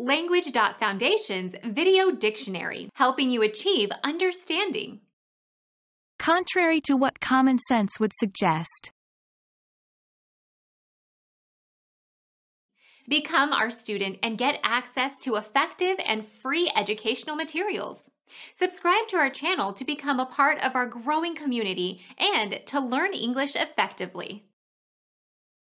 Language.Foundation's Video Dictionary, helping you achieve understanding. Contrary to what common sense would suggest. Become our student and get access to effective and free educational materials. Subscribe to our channel to become a part of our growing community and to learn English effectively.